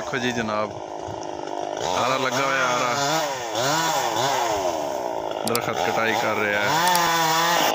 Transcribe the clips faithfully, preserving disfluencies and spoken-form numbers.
वेखो जी जनाब, आरा लगा हुआ आरा दरखत कटाई कर रहा है।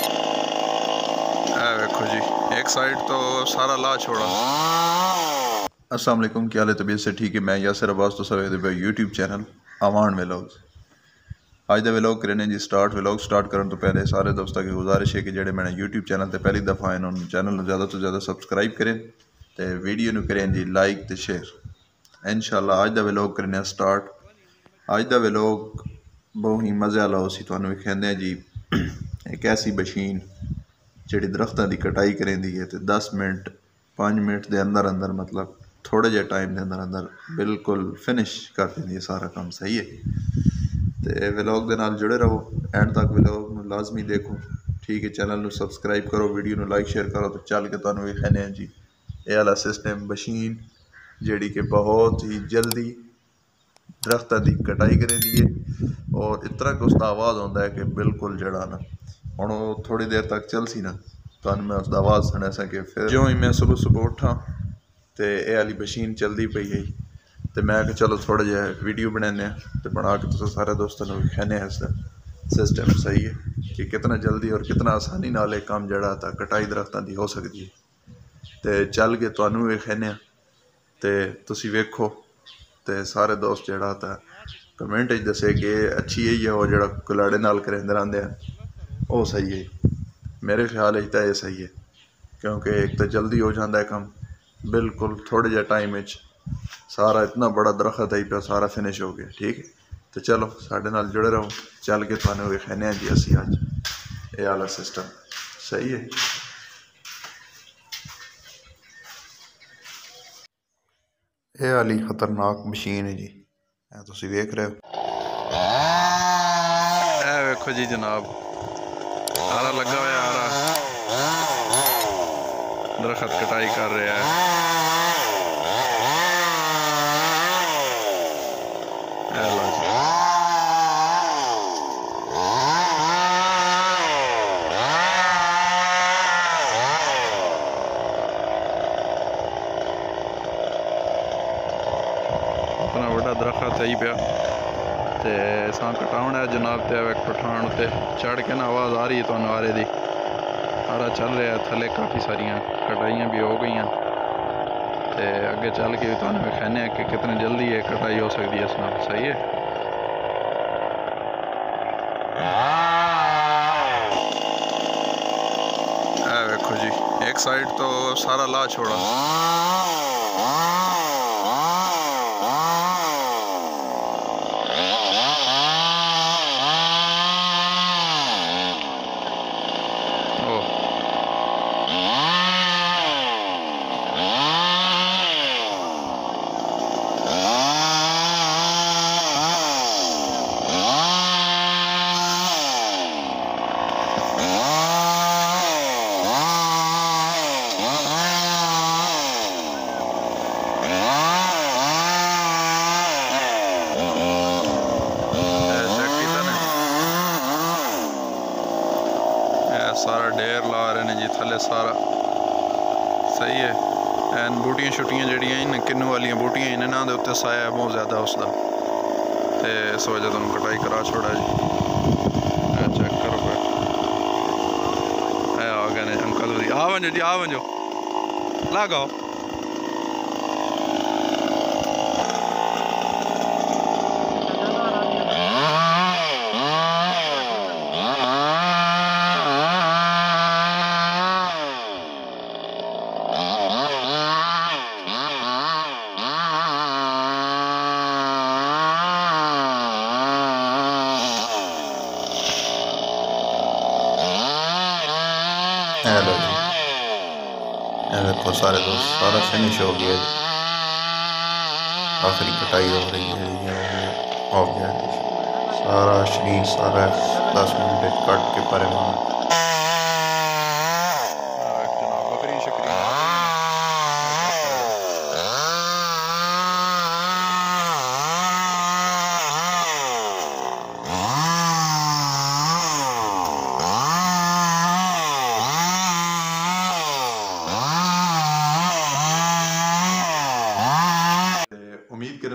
ए वेखो जी, एक साइड तो सारा ला छोड़ा। अस्सलाम वालेकुम, क्या हाल है? तबीयत से ठीक है? मैं यासिर अब्बास तो सब यूट्यूब चैनल आवान व्लॉग्स। अज का व्लॉग करें जी स्टार्ट। व्लॉग स्टार्ट करने तो पहले सारे दोस्तों की गुजारिश है कि जेडे मैंने यूट्यूब चैनल पर पहली दफ़ा आए उन्होंने चैनल को ज़्यादा तो ज़्यादा सबसक्राइब करें तो वीडियो में करें जी लाइक तो शेयर। इंशाल्लाह अज का व्लॉग करने स्टार्ट। अज का व्लॉग बहुत ही मज़े वाला उसी तुहानू विखांदे जी एक ऐसी मशीन जी दरख्तों की कटाई करेंदी है तो दस मिनट पाँच मिनट के अंदर अंदर मतलब थोड़े जे टाइम के अंदर अंदर बिल्कुल फिनिश कर देंदी है सारा काम। सही है तो व्लॉग के नाल जुड़े रहो, एंड तक व्लॉग में लाजमी देखो। ठीक है, चैनल में सबसक्राइब करो, वीडियो में लाइक शेयर करो। तो चल के तुहानू विखाने जी ये वाला सिस्टम मशीन जी कि बहुत ही जल्दी दरख्तों की कटाई करेंदी है और इतना कि उसका आवाज़ आता है कि बिल्कुल जड़ा ना हुण वो थोड़ी देर तक चल सी ना तो मैं उसका आवाज़ सुना सा कि फिर जो ही मैं सुबह सुबह उठा तो यह वाली मशीन चलती पई है तो मैं कि चलो थोड़ा जहा वीडियो बनाने तो बना के तो सारे दोस्तों को विखाने इसका सिस्टम। सही है कि कितना जल्दी और कितना आसानी नाल एक काम जड़ा था कटाई दरख्तों की हो सकती है। तो चल के तुहानू विखाने तो तुसी वेखो तो सारे दोस्त जड़ा था कमेंट दसे कि अच्छी है या वो जड़ा कुलाड़े नाल करेंदे रहंदे हैं वो सही है। मेरे ख्याल तो ये सही है क्योंकि एक तो जल्दी हो जाता है काम बिल्कुल थोड़े जे टाइम में सारा इतना बड़ा दरख्त है पे सारा फिनिश हो गया। ठीक है तो चलो साढ़े नाल जुड़े रहो, चल के तुहानू विखाने जी असी अज ये वाला सिस्टम। सही है ये वाली खतरनाक मशीन है जी, तुसी वेख रहे हो। ए वेखो जी जनाब, आरा लगा हुआ आरा दरखत कटाई कर रहा है। ए लो जी। इतना बड़ा दरखत है ही पिया ते असां कटाउण है जनाब। ते एक पठान उत्ते चढ़ के ना आवाज़ आ रही है तुहानू आरे दी। आरा चल रहा है थले, काफ़ी सारिया कटाइयाँ भी हो गई ते अगे चल के भी तुहानू विखाने कि कितनी जल्दी ये कटाई हो सकती है इस नाल। सही है ए वेखो जी, एक साइड तो सारा ला छोड़ा। सारा ढेर ला रहे हैं जी थले सारा। सही है एन बूटियां छुट्टियां जड़ियां इन किन्नू वाली बूटियां इन इन्हों के उत्ते साया है बहुत ज़्यादा उसका तो इस वजह तुम कटाई करा छोड़ा जी। चेक करो फिर आ गए अंकल जी, आ वजो जी आ वजो लगाओ। हेलो जी, देखो सारे दोस्त सारा फिनिश हो गया जी, आखिरी कटाई हो रही है ये हो गया सारा शरीर सारा दस मिनट कट के परे मार। बकरी शकरी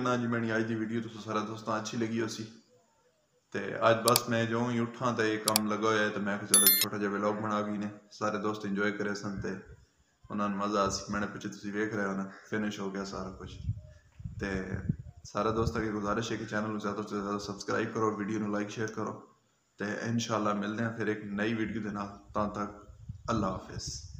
करना जी मैंने अज की वीडियो तुस सारे दोस्तों अच्छी लगी हो सी ते अज बस मैं जो ही उठा तो ये काम लगा होया तो मैं चलो छोटा जिहा व्लॉग बना गई ने सारे दोस्त इंजॉय करे सन ते उन्होंने मज़ा आ सी मैंने पिछे तुम वेख रहे हो ना फिनिश हो गया सारा कुछ तो सारे दोस्तों की गुजारिश है कि चैनल को ज़्यादा से ज़्यादा सबसक्राइब करो वीडियो को लाइक शेयर करो तो इंशाल्लाह मिलते हैं फिर एक नई वीडियो के नाल। तब तक अल्लाह हाफिज़।